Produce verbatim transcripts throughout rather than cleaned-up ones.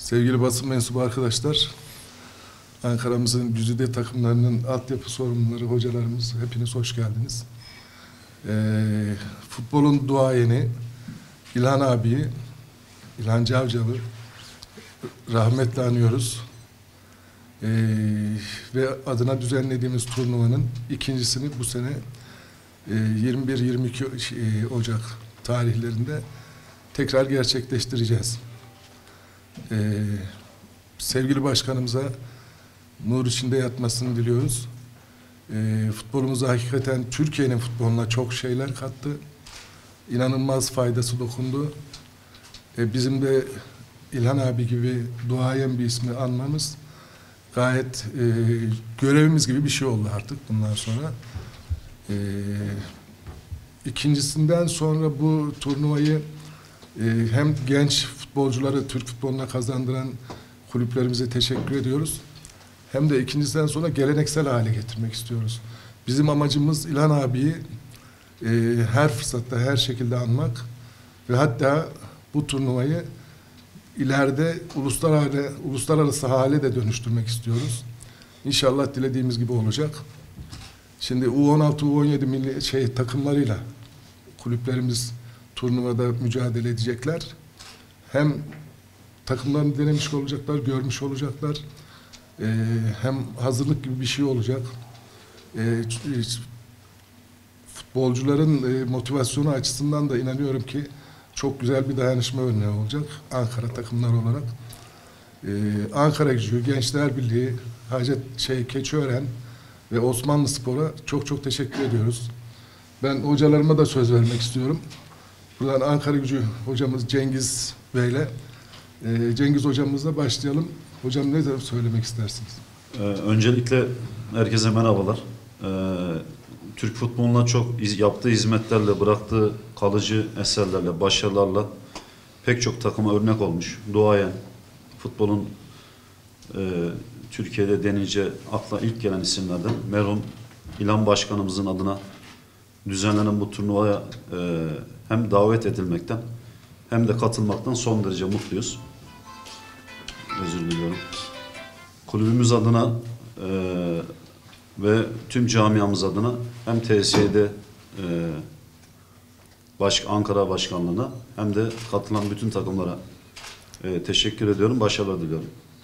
Sevgili basın mensubu arkadaşlar, Ankara'mızın güzide takımlarının altyapı sorumluları, hocalarımız, hepiniz hoş geldiniz. Ee, futbolun duayeni İlhan abiyi, İlhan Cavcav'ı rahmetle anıyoruz. Ee, ve adına düzenlediğimiz turnuvanın ikincisini bu sene e, yirmi bir yirmi iki Ocak tarihlerinde tekrar gerçekleştireceğiz. Ee, sevgili başkanımıza nur içinde yatmasını diliyoruz. Ee, futbolumuza hakikaten Türkiye'nin futboluna çok şeyler kattı. İnanılmaz faydası dokundu. Ee, bizim de İlhan abi gibi duayen bir ismi anmamız gayet e, görevimiz gibi bir şey oldu artık bundan sonra. Ee, ikincisinden sonra bu turnuvayı e, hem genç futbolcuları Türk futboluna kazandıran kulüplerimize teşekkür ediyoruz. Hem de ikincisinden sonra geleneksel hale getirmek istiyoruz. Bizim amacımız İlhan abiyi e, her fırsatta, her şekilde anmak ve hatta bu turnuvayı ileride uluslararası, uluslararası hale de dönüştürmek istiyoruz. İnşallah dilediğimiz gibi olacak. Şimdi U on altı, U on yedi milli şey takımlarıyla kulüplerimiz turnuvada mücadele edecekler. Hem takımlarını denemiş olacaklar, görmüş olacaklar. Ee, hem hazırlık gibi bir şey olacak. Ee, futbolcuların e, motivasyonu açısından da inanıyorum ki çok güzel bir dayanışma örneği olacak Ankara takımları olarak. Ee, Ankaragücü, Gençler Birliği, Hacet şey Keçiören ve Osmanlıspor'a çok çok teşekkür ediyoruz. Ben hocalarıma da söz vermek istiyorum. Buradan Ankaragücü hocamız Cengiz Bey'le e, Cengiz hocamızla başlayalım. Hocam ne söylemek istersiniz? Ee, öncelikle herkese merhabalar. Ee, Türk futboluna çok iz, yaptığı hizmetlerle, bıraktığı kalıcı eserlerle, başarılarla pek çok takıma örnek olmuş. Duayen, futbolun e, Türkiye'de denince akla ilk gelen isimlerden merhum İlhan Başkanımızın adına düzenlenen bu turnuvaya e, hem davet edilmekten hem de katılmaktan son derece mutluyuz. Özür diliyorum. Kulübümüz adına e, ve tüm camiamız adına hem T S E'de e, baş, Ankara Başkanlığı'na hem de katılan bütün takımlara e, teşekkür ediyorum. Başarılar diliyorum.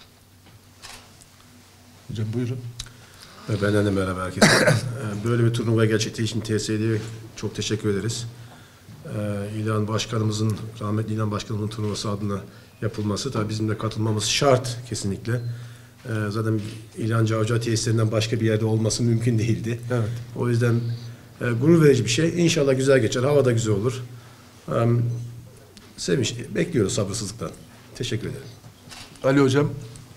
Hocam buyurun. Benden de merhaba herkese. Böyle bir turnuva gerçekleştiği için T S E'ye çok teşekkür ederiz. İlhan Başkanımızın, rahmetli İlhan Başkanımızın turnuvası adına yapılması, tabii bizim de katılmamız şart kesinlikle. Zaten İlhan Cavcav tesislerinden başka bir yerde olması mümkün değildi. Evet. O yüzden gurur verici bir şey. İnşallah güzel geçer. Hava da güzel olur. Sevinç, bekliyoruz sabırsızlıktan. Teşekkür ederim. Ali hocam.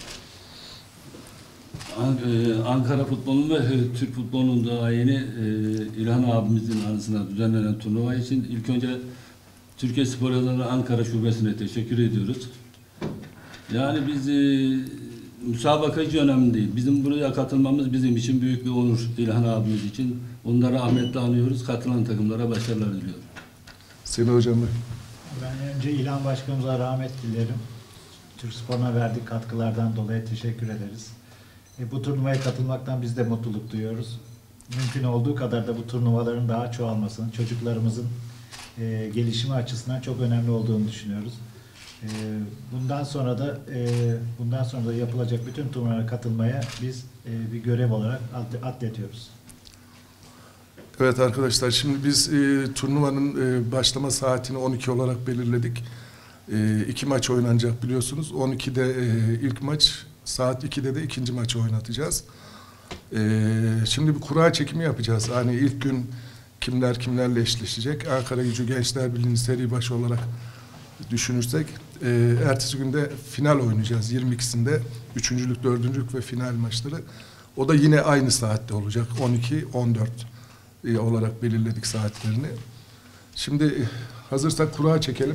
Ankara futbolunun ve Türk futbolunun duayeni İlhan abimizin anısına düzenlenen turnuva için ilk önce Türkiye Spor Yolları Ankara Şubesi'ne teşekkür ediyoruz. Yani biz e, müsabakacı önemli değil. Bizim buraya katılmamız bizim için büyük bir onur İlhan abimiz için. Onları rahmetle anıyoruz. Katılan takımlara başarılar diliyorum. Semih hocam. Ben önce İlhan Başkanımıza rahmet dilerim. Türk sporuna verdiği katkılardan dolayı teşekkür ederiz. E, bu turnuvaya katılmaktan biz de mutluluk duyuyoruz. Mümkün olduğu kadar da bu turnuvaların daha çoğalmasının, çocuklarımızın e, gelişimi açısından çok önemli olduğunu düşünüyoruz. E, bundan sonra da e, bundan sonra da yapılacak bütün turnuvalara katılmaya biz e, bir görev olarak addediyoruz. Evet arkadaşlar, şimdi biz e, turnuvanın e, başlama saatini on iki olarak belirledik. E, iki maç oynanacak biliyorsunuz. on ikide e, ilk maç, saat ikide de ikinci maçı oynatacağız. Ee, şimdi bir kura çekimi yapacağız. Hani ilk gün kimler kimlerle eşleşecek? Ankaragücü Gençler Birliği'nin seri başı olarak düşünürsek, e, ertesi günde final oynayacağız. yirmi ikisinde üçüncülük, dördüncülük ve final maçları. O da yine aynı saatte olacak. on iki on dört e, olarak belirledik saatlerini. Şimdi hazırsak kura çekelim.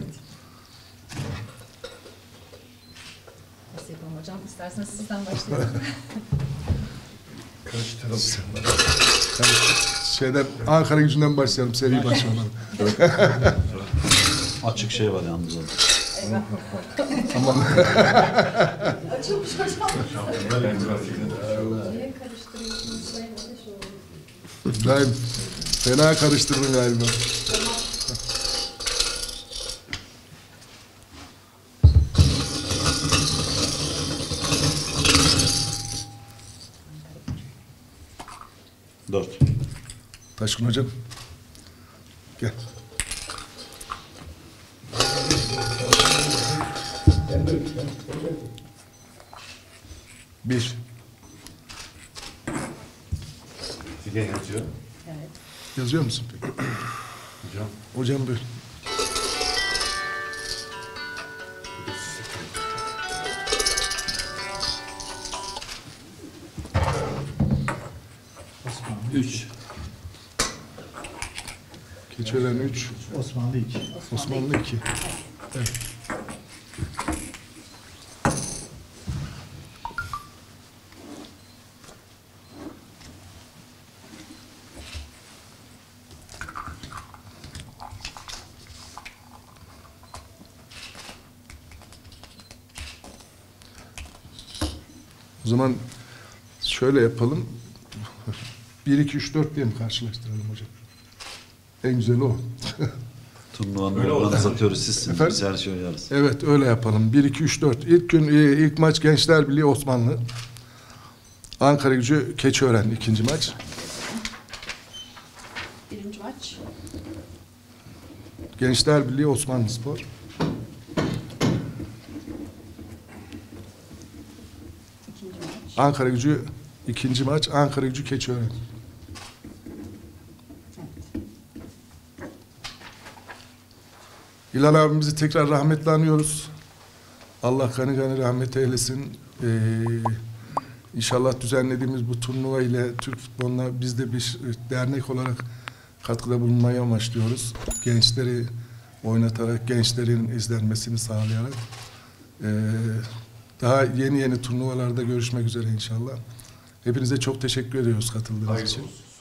Hocam isterseniz sizden başlayalım. Kaç taraf? Şeyden, Ankaragücü'nden başlayalım, seri başlayalım. Açık şey var yalnız orada. Aman. Açılmış hocam. Niye karıştırıyorsunuz? Ben de şu oldu. İbrahim, fena karıştırdın galiba. Dört. Taşkın hocam. Gel. Bir. Figen yazıyor. Evet. Yazıyor musun peki? Hocam. Hocam buyur. Üç. Keçiören üç. Osmanlı iki. Osmanlı iki. Evet. O zaman şöyle yapalım. bir, iki, üç, dört diye mi karşılaştıralım hocam? En güzeli o. Turnuvanın organizatörü sizsiniz. Efendim? Biz her şeyi oynarız. Evet öyle yapalım. bir, iki, üç, dört. İlk gün e, ilk maç Gençler Birliği Osmanlı. Ankara Gücü Keçiören ikinci maç. Birinci maç. Gençler Birliği Osmanlıspor. İkinci maç. Ankara Gücü ikinci maç. Ankara Gücü Keçiören. Evet. İlhan abimizi tekrar rahmetle anıyoruz. Allah gani gani rahmet eylesin. Ee, inşallah düzenlediğimiz bu turnuva ile Türk futboluna biz de bir dernek olarak katkıda bulunmayı amaçlıyoruz. Gençleri oynatarak, gençlerin izlenmesini sağlayarak. Ee, daha yeni yeni turnuvalarda görüşmek üzere inşallah. Hepinize çok teşekkür ediyoruz katıldığınız Hayırlı için. olsun.